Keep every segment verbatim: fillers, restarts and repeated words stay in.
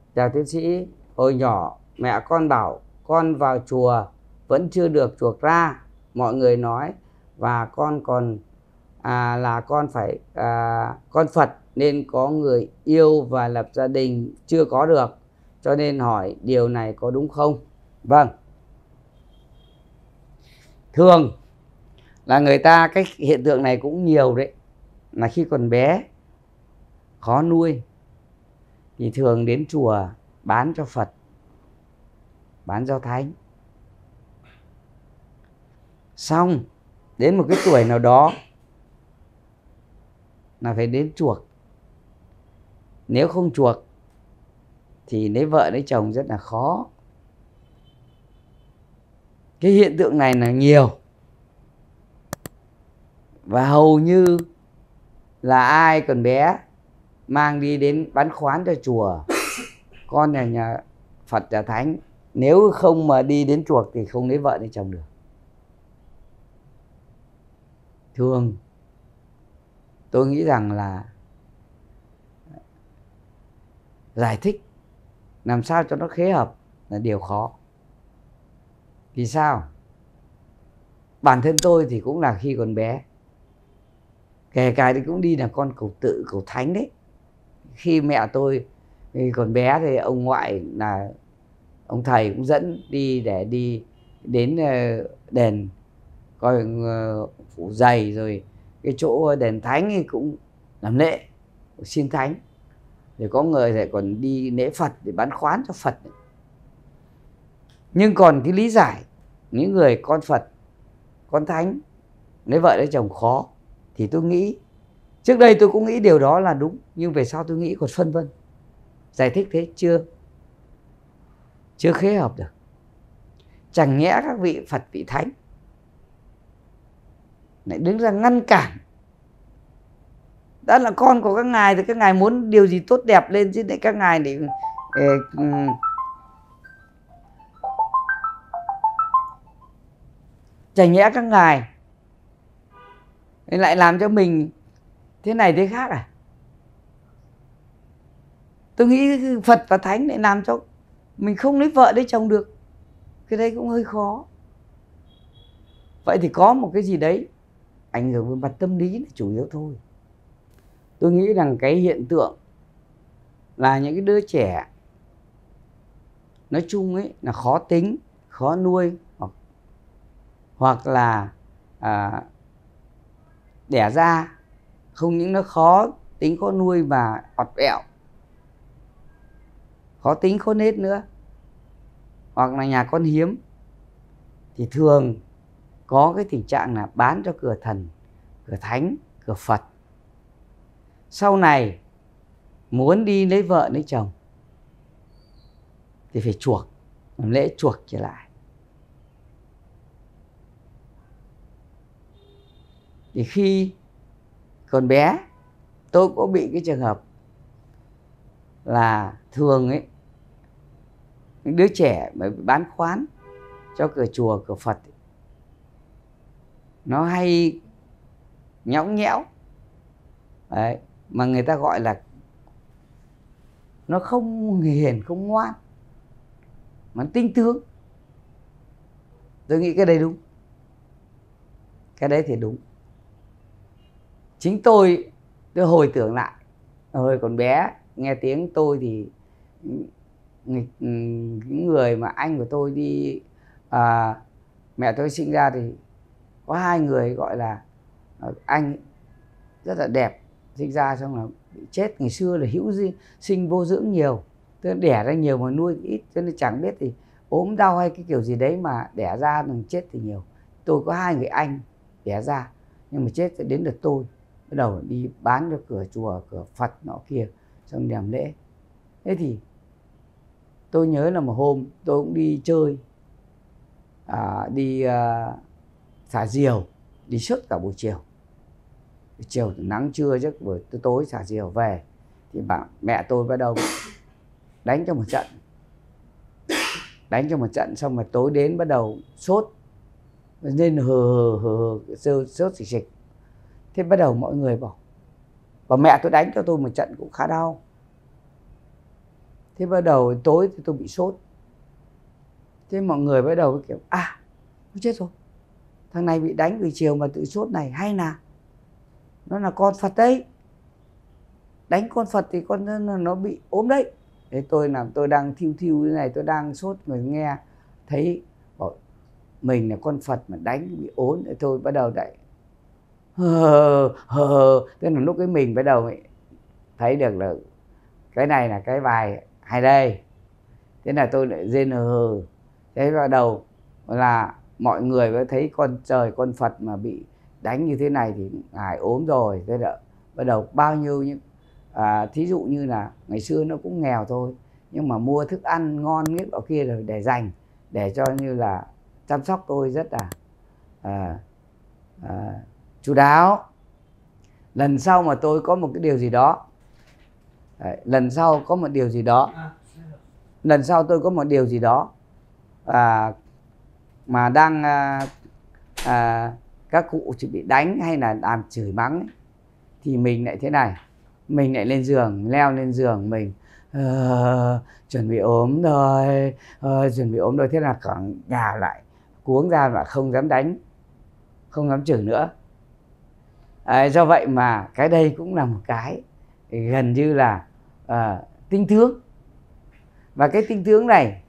Chào tiến sĩ, hồi nhỏ mẹ con bảo con vào chùa vẫn chưa được chuộc ra, mọi người nói, và con còn à, là con phải à, con Phật nên có người yêu và lập gia đình chưa có được, cho nên hỏi điều này có đúng không? Vâng, thường là người ta, cái hiện tượng này cũng nhiều đấy, là khi còn bé khó nuôi thì thường đến chùa bán cho Phật, bán cho Thánh. Xong đến một cái tuổi nào đó là phải đến chuộc. Nếu không chuộc thì lấy vợ lấy chồng rất là khó. Cái hiện tượng này là nhiều, và hầu như là ai còn bé mang đi đến bán khoán cho chùa, con nhà nhà Phật nhà Thánh, nếu không mà đi đến chuộc thì không lấy vợ lấy chồng được. Thường tôi nghĩ rằng là giải thích làm sao cho nó khế hợp là điều khó. Vì sao? Bản thân tôi thì cũng là khi còn bé, kể cả thì cũng đi là con cầu tự, cầu Thánh đấy. Khi mẹ tôi thì còn bé thì ông ngoại là ông thầy cũng dẫn đi để đi đến đền coi phủ giày, rồi cái chỗ đền Thánh thì cũng làm lễ xin Thánh, rồi có người lại còn đi lễ Phật để bán khoán cho Phật. Nhưng còn cái lý giải những người con Phật, con Thánh lấy vợ lấy chồng khó, thì tôi nghĩ trước đây tôi cũng nghĩ điều đó là đúng, nhưng về sau tôi nghĩ còn phân vân. Giải thích thế chưa chưa khế hợp được. Chẳng nhẽ các vị Phật vị Thánh lại đứng ra ngăn cản? Đã là con của các ngài thì các ngài muốn điều gì tốt đẹp lên chứ, để các ngài để uh, chẳng nhẽ các ngài lại làm cho mình thế này thế khác à? Tôi nghĩ Phật và Thánh lại làm cho mình không lấy vợ lấy chồng được, cái đấy cũng hơi khó. Vậy thì có một cái gì đấy ảnh hưởng về mặt tâm lý là chủ yếu thôi. Tôi nghĩ rằng cái hiện tượng là những cái đứa trẻ nói chung ấy là khó tính, khó nuôi, hoặc hoặc là à, đẻ ra không những nó khó tính khó nuôi mà ọt ẹo, khó tính khó nết nữa, hoặc là nhà con hiếm, thì thường có cái tình trạng là bán cho cửa thần, cửa Thánh, cửa Phật. Sau này muốn đi lấy vợ lấy chồng thì phải chuộc, làm lễ chuộc trở lại. Thì khi còn bé tôi cũng bị cái trường hợp là thường ấy, những đứa trẻ mà bán khoán cho cửa chùa, cửa Phật ấy, nó hay nhõng nhẽo đấy, mà người ta gọi là nó không hiền, không ngoan, mà tinh tướng. Tôi nghĩ cái đấy đúng, cái đấy thì đúng. Chính tôi tôi hồi tưởng lại, hồi còn bé nghe tiếng tôi thì những người mà anh của tôi đi à, mẹ tôi sinh ra thì có hai người gọi là anh rất là đẹp, sinh ra xong là bị chết. Ngày xưa là hữu sinh vô dưỡng nhiều, tức là đẻ ra nhiều mà nuôi ít, cho nên chẳng biết thì ốm đau hay cái kiểu gì đấy mà đẻ ra mình chết thì nhiều. Tôi có hai người anh đẻ ra, nhưng mà chết đến lượt tôi, bắt đầu đi bán cho cửa chùa, cửa Phật nọ kia, xong làm lễ. Thế thì tôi nhớ là một hôm tôi cũng đi chơi, à, đi à, thả diều, đi suốt cả buổi chiều. Chiều thì nắng trưa chứ buổi tối thả diều về thì bà, mẹ tôi bắt đầu đánh cho một trận, đánh cho một trận xong mà tối đến bắt đầu sốt nên hừ hừ hừ sốt xịt xịt. Thế bắt đầu mọi người bảo, và mẹ tôi đánh cho tôi một trận cũng khá đau. Thế bắt đầu tối thì tôi bị sốt. Thế mọi người bắt đầu kiểu à chết rồi, thằng này bị đánh buổi chiều mà tự sốt này, hay là nó là con Phật đấy, đánh con Phật thì con nó bị ốm đấy. Thế tôi làm tôi đang thiêu thiêu thế này, tôi đang sốt, người nghe thấy bảo mình là con Phật mà đánh bị ốm, thì tôi bắt đầu lại hờ hờ. Thế là lúc ấy mình bắt đầu thấy được là cái này là cái bài hay đây. Thế là tôi lại rên hờ. Thế bắt đầu là mọi người mới thấy con trời con Phật mà bị đánh như thế này thì ngài ốm rồi. Thế là bắt đầu bao nhiêu những à, thí dụ như là ngày xưa nó cũng nghèo thôi, nhưng mà mua thức ăn ngon nhất ở kia rồi để dành để cho như là chăm sóc tôi rất là à, à, chu đáo. Lần sau mà tôi có một cái điều gì đó Đấy, lần sau có một điều gì đó lần sau tôi có một điều gì đó à, mà đang à, à, các cụ chỉ bị đánh hay là làm chửi mắng ấy, thì mình lại thế này, mình lại lên giường, leo lên giường mình uh, chuẩn bị ốm rồi, uh, chuẩn bị ốm rồi. Thế là cả nhà lại cuống ra và không dám đánh, không dám chửi nữa. À, do vậy mà cái đây cũng là một cái gần như là uh, tinh tướng. Và cái tinh tướng này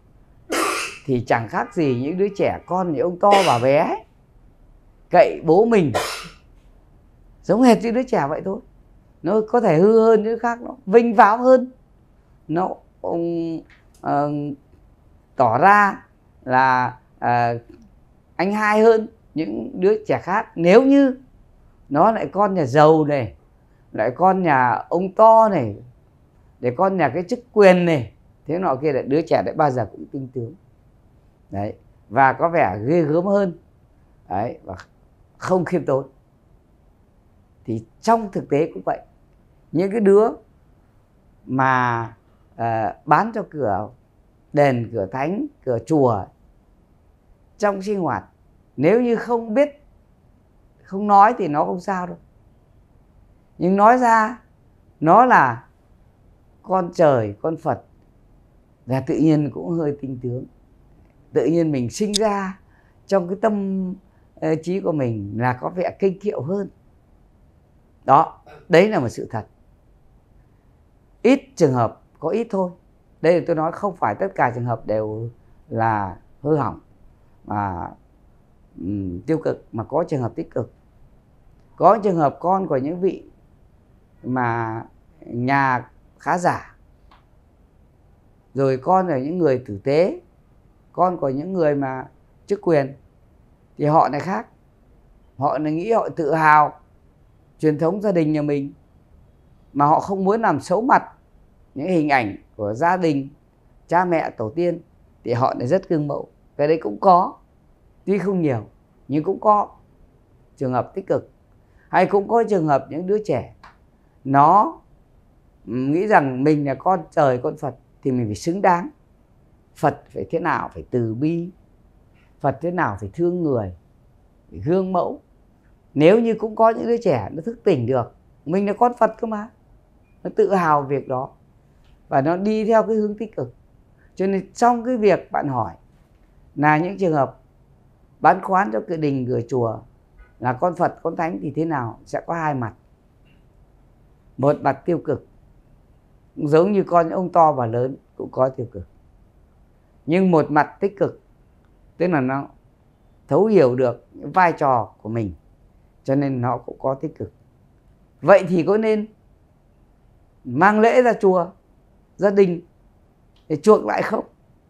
thì chẳng khác gì những đứa trẻ con như ông to bà bé ấy, cậy bố mình, giống hệt như đứa trẻ vậy thôi. Nó có thể hư hơn những khác, nó vinh váo hơn, nó um, uh, tỏ ra là uh, anh hai hơn những đứa trẻ khác. Nếu như nó lại con nhà giàu này, lại con nhà ông to này, để con nhà cái chức quyền này, thế nọ kia, lại đứa trẻ lại bao giờ cũng tinh tướng đấy, và có vẻ ghê gớm hơn đấy, và không khiêm tốn. Thì trong thực tế cũng vậy, những cái đứa mà uh, bán cho cửa đền, cửa thánh, cửa chùa, trong sinh hoạt nếu như không biết, không nói thì nó không sao đâu, nhưng nói ra nó là con trời, con Phật, là tự nhiên cũng hơi tinh tướng. Tự nhiên mình sinh ra trong cái tâm uh, trí của mình là có vẻ kinh kiệu hơn. Đó, đấy là một sự thật. Ít trường hợp, có ít thôi. Đây là tôi nói không phải tất cả trường hợp đều là hư hỏng mà um, tiêu cực, mà có trường hợp tích cực. Có trường hợp con của những vị mà nhà khá giả, rồi con là những người tử tế, con của những người mà chức quyền, thì họ này khác. Họ này nghĩ họ tự hào truyền thống gia đình nhà mình, mà họ không muốn làm xấu mặt những hình ảnh của gia đình, cha mẹ, tổ tiên, thì họ lại rất gương mẫu. Cái đấy cũng có, tuy không nhiều nhưng cũng có trường hợp tích cực. Hay cũng có trường hợp những đứa trẻ nó nghĩ rằng mình là con trời, con Phật, thì mình phải xứng đáng. Phật phải thế nào, phải từ bi. Phật thế nào phải thương người, phải gương mẫu. Nếu như cũng có những đứa trẻ nó thức tỉnh được mình là con Phật cơ mà, nó tự hào việc đó và nó đi theo cái hướng tích cực. Cho nên trong cái việc bạn hỏi là những trường hợp bán khoán cho cửa đình, cửa chùa là con Phật, con Thánh thì thế nào, sẽ có hai mặt. Một mặt tiêu cực, giống như con ông to và lớn cũng có tiêu cực, nhưng một mặt tích cực, tức là nó thấu hiểu được những vai trò của mình, cho nên nó cũng có tích cực. Vậy thì có nên mang lễ ra chùa, gia đình để chuộc lại không?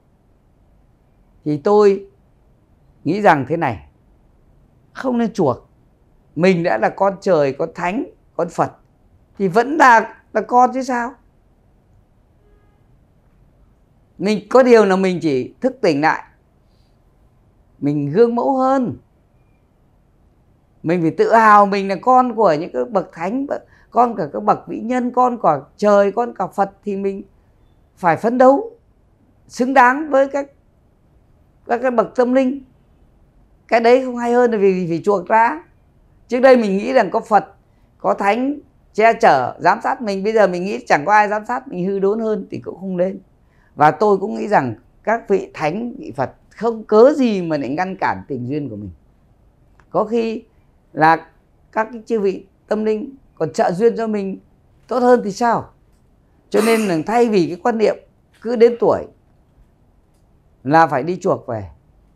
Thì tôi nghĩ rằng thế này, không nên chuộc. Mình đã là con trời, con Thánh, con Phật thì vẫn là, là con chứ sao. Mình có điều là mình chỉ thức tỉnh lại, mình gương mẫu hơn. Mình phải tự hào mình là con của những cái bậc thánh, con của các bậc vĩ nhân, con của trời, con của Phật, thì mình phải phấn đấu xứng đáng với các các cái bậc tâm linh. Cái đấy không hay hơn là vì vì chuộc ra. Trước đây mình nghĩ rằng có Phật, có Thánh, che chở giám sát mình. Bây giờ mình nghĩ chẳng có ai giám sát mình hư đốn hơn thì cũng không nên. Và tôi cũng nghĩ rằng các vị thánh, vị Phật không cớ gì mà lại ngăn cản tình duyên của mình. Có khi là các cái chư vị tâm linh còn trợ duyên cho mình tốt hơn thì sao? Cho nên là thay vì cái quan niệm cứ đến tuổi là phải đi chuộc về,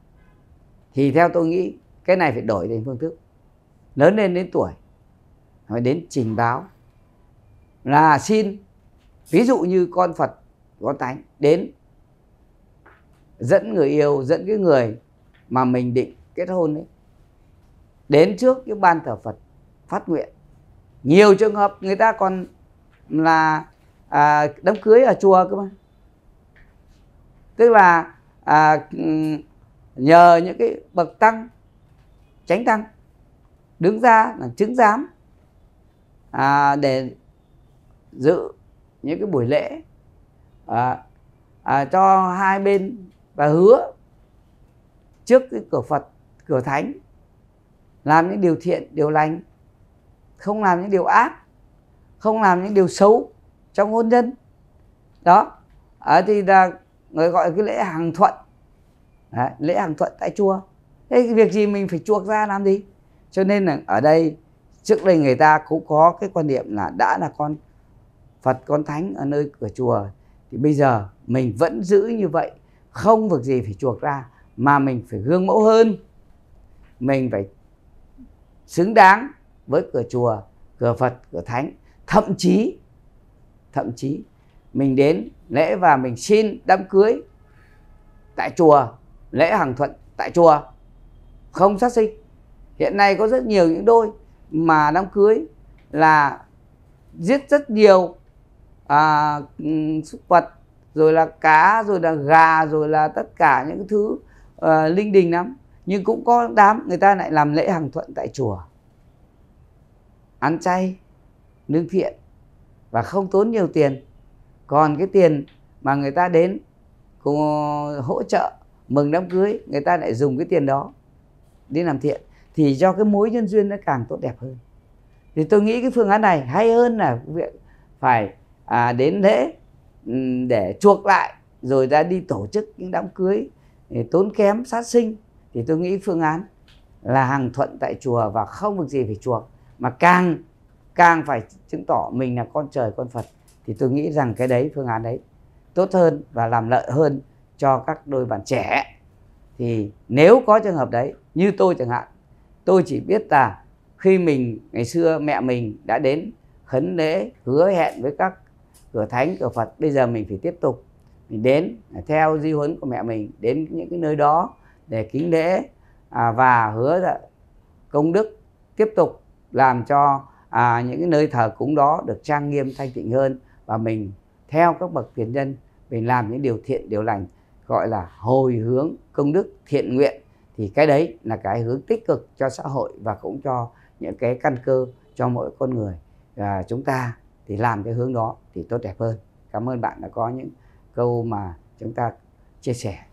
thì theo tôi nghĩ cái này phải đổi thành phương thức. Lớn lên đến tuổi phải đến trình báo, là xin, ví dụ như con Phật, con Thánh đến dẫn người yêu, dẫn cái người mà mình định kết hôn ấy, đến trước cái ban thờ Phật phát nguyện. Nhiều trường hợp người ta còn là à, đám cưới ở chùa cơ mà. Tức là à, nhờ những cái bậc tăng, chánh tăng đứng ra là chứng giám à, để dự những cái buổi lễ à, à, cho hai bên, và hứa trước cái cửa Phật, cửa Thánh làm những điều thiện, điều lành, không làm những điều ác, không làm những điều xấu trong hôn nhân. Đó à, thì là người gọi cái lễ hàng thuận. Đấy, lễ hàng thuận tại chùa. Thế cái việc gì mình phải chuộc ra làm gì? Cho nên là ở đây trước đây người ta cũng có cái quan niệm là đã là con Phật, con Thánh ở nơi cửa chùa thì bây giờ mình vẫn giữ như vậy, không việc gì phải chuộc ra, mà mình phải gương mẫu hơn. Mình phải xứng đáng với cửa chùa, cửa Phật, cửa Thánh. Thậm chí Thậm chí mình đến lễ và mình xin đám cưới tại chùa, lễ hàng thuận tại chùa, không sát sinh. Hiện nay có rất nhiều những đôi mà đám cưới là giết rất nhiều à, súc vật, rồi là cá, rồi là gà, rồi là tất cả những thứ à, linh đình lắm. Nhưng cũng có đám người ta lại làm lễ hàng thuận tại chùa, ăn chay, nương thiện và không tốn nhiều tiền. Còn cái tiền mà người ta đến cùng hỗ trợ mừng đám cưới, người ta lại dùng cái tiền đó đi làm thiện, thì cho cái mối nhân duyên nó càng tốt đẹp hơn. Thì tôi nghĩ cái phương án này hay hơn là việc phải à, đến lễ để chuộc lại rồi ra đi tổ chức những đám cưới tốn kém, sát sinh. Thì tôi nghĩ phương án là hàng thuận tại chùa và không việc gì phải chuộc, mà càng càng phải chứng tỏ mình là con trời, con Phật, thì tôi nghĩ rằng cái đấy, phương án đấy tốt hơn và làm lợi hơn cho các đôi bạn trẻ. Thì nếu có trường hợp đấy, như tôi chẳng hạn, tôi chỉ biết là khi mình ngày xưa mẹ mình đã đến khấn lễ, hứa hẹn với các cửa Thánh, cửa Phật, bây giờ mình phải tiếp tục, mình đến theo di huấn của mẹ mình, đến những cái nơi đó để kính lễ à, và hứa là công đức tiếp tục làm cho à, những cái nơi thờ cúng đó được trang nghiêm, thanh tịnh hơn. Và mình theo các bậc tiền nhân, mình làm những điều thiện, điều lành, gọi là hồi hướng công đức, thiện nguyện. Thì cái đấy là cái hướng tích cực cho xã hội và cũng cho những cái căn cơ cho mỗi con người. Và chúng ta thì làm cái hướng đó thì tốt đẹp hơn. Cảm ơn bạn đã có những câu mà chúng ta chia sẻ.